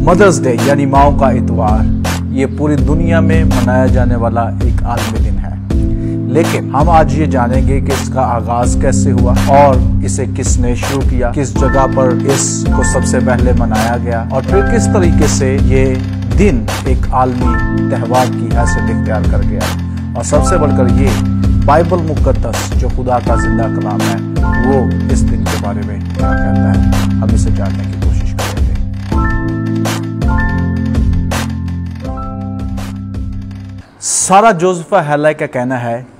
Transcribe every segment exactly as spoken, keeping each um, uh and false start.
Mother's day यानी माओ का इतवार ये पूरी दुनिया में मनाया जाने वाला एक आलमी दिन है। लेकिन हम आज ये जानेंगे कि इसका आगाज कैसे हुआ और इसे किसने शुरू किया, किस जगह पर इसको सबसे पहले मनाया गया और फिर किस तरीके से ये दिन एक आलमी त्योहार की हैसियत इख्तियार कर गया। और सबसे बढ़कर ये बाइबल मुकद्दस जो खुदा का जिंदा कलाम है वो इस दिन के बारे में क्या कहता है, हम इसे जानने की कोशिश करेंगे। सारा जोसेफा हेलाई का कहना है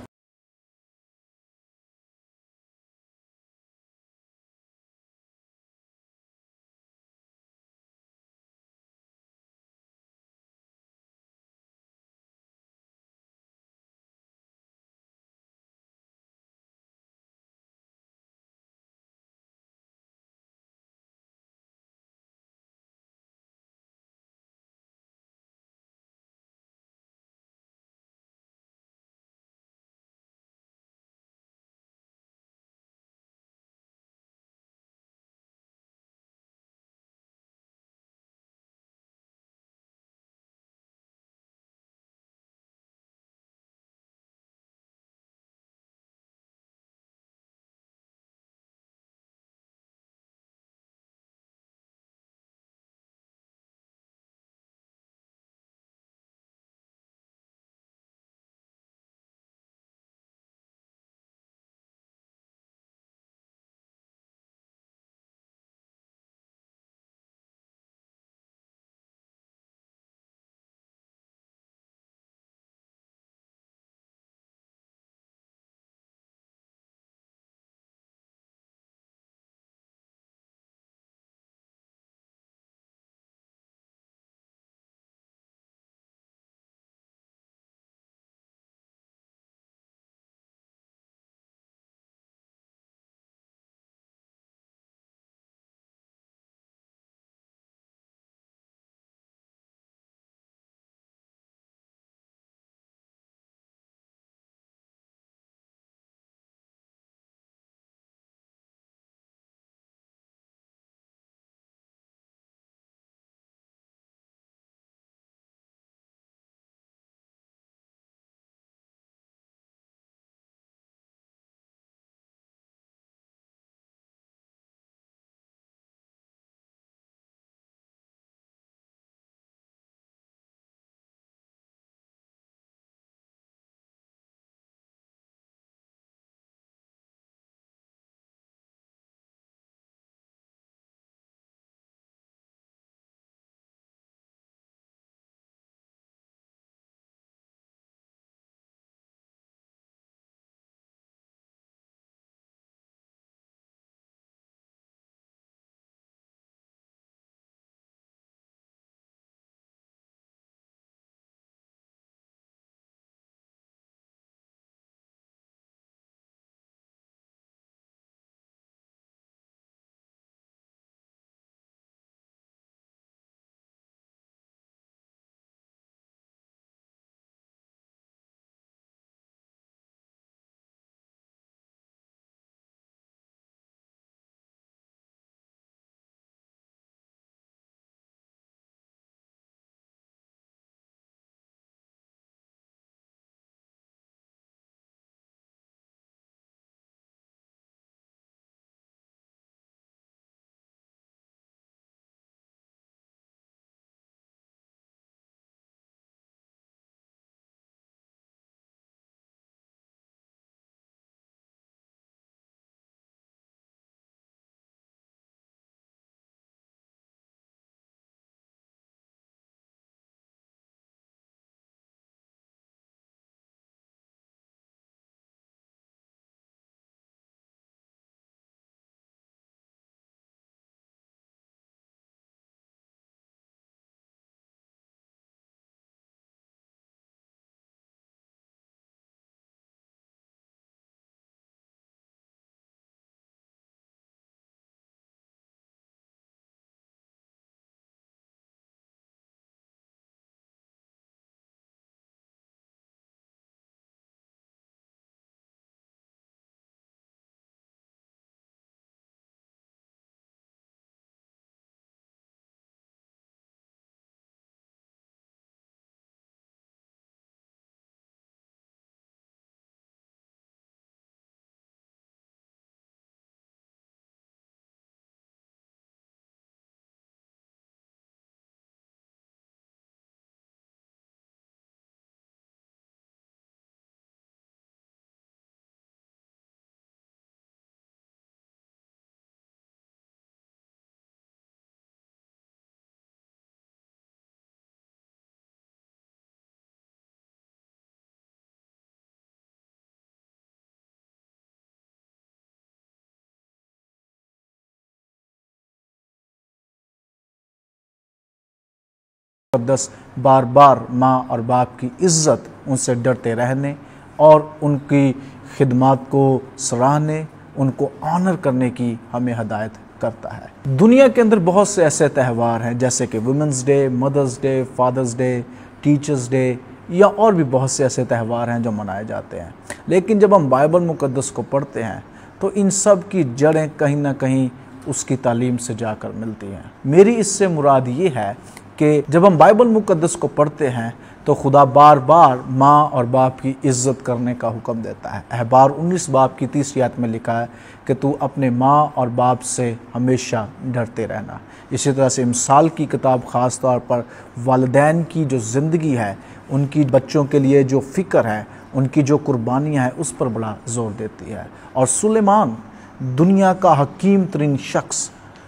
मुक़द्दस बार बार माँ और बाप की इज़्ज़त, उनसे डरते रहने और उनकी खिदमत को सराहने, उनको ऑनर करने की हमें हदायत करता है। दुनिया के अंदर बहुत से ऐसे त्यौहार हैं जैसे कि women's day, mother's day, father's day, teacher's day या और भी बहुत से ऐसे त्यौहार हैं जो मनाए जाते हैं। लेकिन जब हम बाइबल मुक़द्दस को पढ़ते हैं तो इन सब की जड़ें कहीं ना कहीं उसकी तालीम से जाकर मिलती हैं। मेरी इससे मुराद ये है कि जब हम बाइबल मुक़द्दस को पढ़ते हैं तो खुदा बार बार माँ और बाप की इज़्ज़त करने का हुक्म देता है। अहबार उन्नीस बाप की तीसरी आयत में लिखा है कि तू अपने माँ और बाप से हमेशा डरते रहना। इसी तरह से मिसाल की किताब ख़ास तौर पर वालिदैन की जो ज़िंदगी है, उनकी बच्चों के लिए जो फ़िक्र है, उनकी जो कुर्बानियाँ हैं, उस पर बड़ा ज़ोर देती है। और सुलेमान दुनिया का हकीम तरीन शख्स,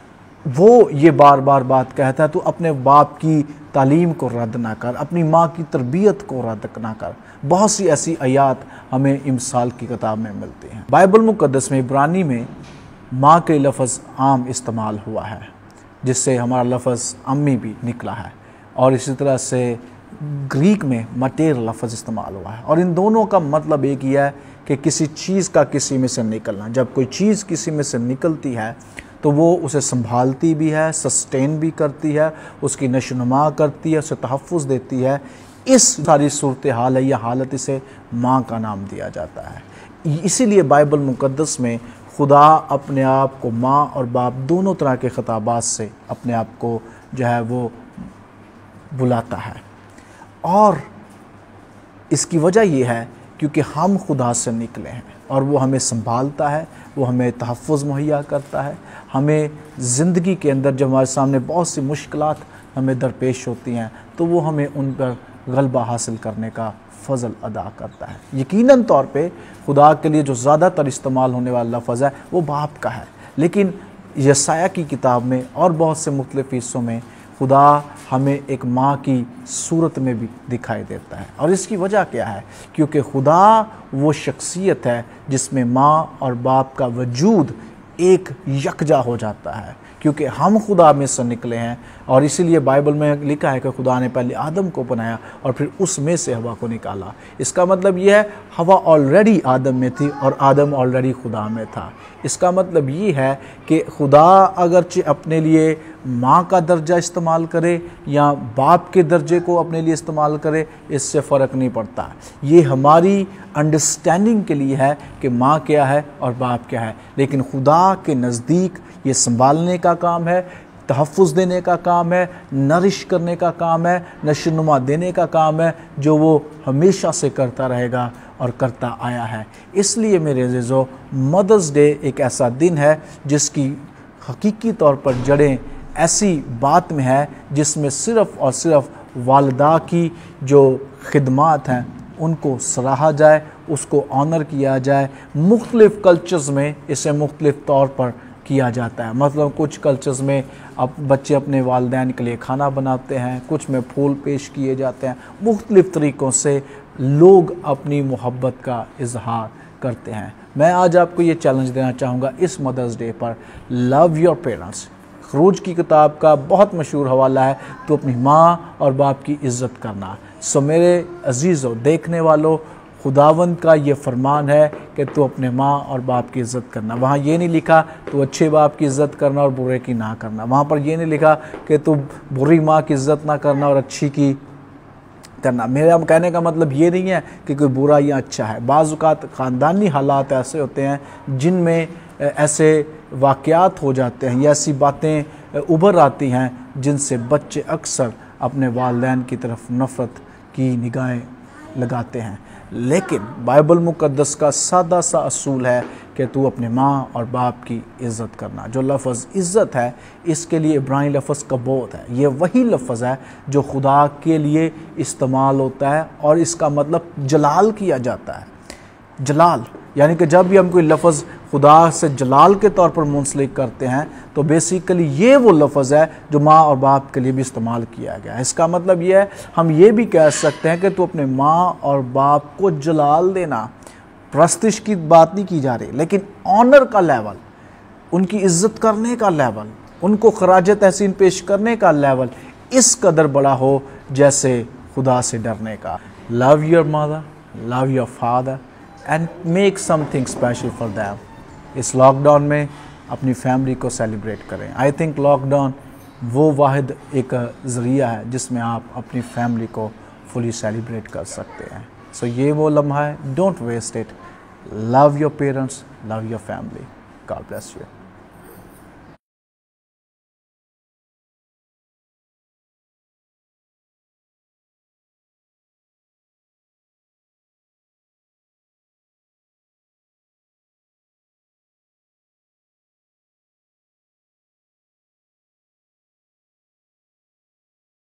वो ये बार बार बात कहता है तू अपने बाप की तालीम को रद्द ना कर, अपनी माँ की तरबियत को रद्द ना कर। बहुत सी ऐसी आयात हमें इमसाल की किताब में मिलती हैं। बाइबल मुक़द्दस में इब्रानी में माँ के लफ्ज़ आम इस्तेमाल हुआ है, जिससे हमारा लफ्ज़ अम्मी भी निकला है, और इसी तरह से ग्रीक में मटेर लफ्ज़ इस्तेमाल हुआ है। और इन दोनों का मतलब एक ही है कि किसी चीज़ का किसी में से निकलना। जब कोई चीज़ किसी में से निकलती है तो वो उसे संभालती भी है, सस्टेन भी करती है, उसकी नशोनुमा करती है, उसे तहफ़्फ़ुज़ देती है। इस सारी सूरत हाल है या हालत, इसे माँ का नाम दिया जाता है। इसीलिए बाइबल मुक़द्दस में खुदा अपने आप को माँ और बाप दोनों तरह के ख़िताबात से अपने आप को जो है वो बुलाता है। और इसकी वजह यह है क्योंकि हम खुदा से निकले हैं और वो हमें संभालता है, वो हमें तहफ़्फ़ुज़ मुहैया करता है। हमें ज़िंदगी के अंदर जब हमारे सामने बहुत सी मुश्किलात हमें दरपेश होती हैं तो वो हमें उन पर गलबा हासिल करने का फ़ज़ल अदा करता है। यकीनन तौर पे खुदा के लिए जो ज़्यादातर इस्तेमाल होने वाला लफ्ज़ है वो बाप का है, लेकिन यसाया की किताब में और बहुत से मुख्तलिफ़ हिस्सों में खुदा हमें एक माँ की सूरत में भी दिखाई देता है। और इसकी वजह क्या है? क्योंकि खुदा वो शख्सियत है जिसमें माँ और बाप का वजूद एक यकजा हो जाता है, क्योंकि हम खुदा में से निकले हैं। और इसीलिए बाइबल में लिखा है कि खुदा ने पहले आदम को बनाया और फिर उसमें से हवा को निकाला। इसका मतलब यह है हवा ऑलरेडी आदम में थी और आदम ऑलरेडी खुदा में था। इसका मतलब ये है कि खुदा अगरचे अपने लिए माँ का दर्जा इस्तेमाल करे या बाप के दर्जे को अपने लिए इस्तेमाल करे, इससे फ़र्क नहीं पड़ता। ये हमारी अंडरस्टैंडिंग के लिए है कि माँ क्या है और बाप क्या है, लेकिन खुदा के नज़दीक ये संभालने का काम है, तहफ़्फ़ुज़ देने का काम है, नरिश करने का काम है, नशोनुमा देने का काम है, जो वो हमेशा से करता रहेगा और करता आया है। इसलिए मेरे अज़ीज़ों, मदर्स डे एक ऐसा दिन है जिसकी हकीकी तौर पर जड़ें ऐसी बात में है जिसमें सिर्फ़ और सिर्फ वालिदा की जो खिदमत हैं उनको सराहा जाए, उसको ऑनर किया जाए। मुख्तलिफ़ कल्चर्स में इसे मुख्तलिफ़ तौर पर किया जाता है। मतलब कुछ कल्चर्स में अब बच्चे अपने वालिदैन के लिए खाना बनाते हैं, कुछ में फूल पेश किए जाते हैं। मुख्तलिफ़ तरीक़ों से लोग अपनी मोहब्बत का इजहार करते हैं। मैं आज आपको ये चैलेंज देना चाहूँगा इस मदर्स डे पर, लव योर पेरेंट्स। खरूज की किताब का बहुत मशहूर हवाला है, तो अपनी माँ और बाप की इज़्ज़त करना। सो मेरे अजीज़ों, देखने वालों, खुदावंद का ये फरमान है कि तू अपने माँ और बाप की इज़्ज़त करना। वहाँ ये नहीं लिखा तू अच्छे बाप की इज़्ज़त करना और बुरे की ना करना। वहाँ पर ये नहीं लिखा कि तू बुरी माँ की इज़्ज़त ना करना और अच्छी की करना। मेरा कहने का मतलब ये नहीं है कि कोई बुरा या अच्छा है। बाज़ औक़ात ख़ानदानी हालात ऐसे होते हैं जिनमें ऐसे वाक़यात हो जाते हैं या ऐसी बातें उभर आती हैं जिनसे बच्चे अक्सर अपने वालिदैन की तरफ नफ़रत की निगाहें लगाते हैं। लेकिन बाइबल मुक़द्दस का सादा सा असूल है कि तू अपने माँ और बाप की इज़्ज़त करना। जो लफ्ज़ इज़्ज़त है, इसके लिए इब्रानी लफ्ज़ कबोत है। ये वही लफ्ज़ है जो खुदा के लिए इस्तेमाल होता है और इसका मतलब जलाल किया जाता है। जलाल यानी कि जब भी हम कोई लफ्ज़ खुदा से जलाल के तौर पर मुंसलिक करते हैं तो बेसिकली ये वो लफ्ज़ है जो माँ और बाप के लिए भी इस्तेमाल किया गया है। इसका मतलब ये है, हम ये भी कह सकते हैं कि तू अपने माँ और बाप को जलाल देना। प्रस्तिश की बात नहीं की जा रही, लेकिन ऑनर का लेवल, उनकी इज़्ज़त करने का लेवल, उनको खराज तहसीन पेश करने का लेवल इस कदर बड़ा हो जैसे खुदा से डरने का। Love your mother, love your father and make something special for them. इस लॉकडाउन में अपनी फैमिली को सेलिब्रेट करें। आई थिंक लॉकडाउन वो वाहिद एक ज़रिया है जिसमें आप अपनी फैमिली को फुली सेलिब्रेट कर सकते हैं। सो so, ये वो लम्हा है, don't waste it. Love your parents, love your family. God bless you.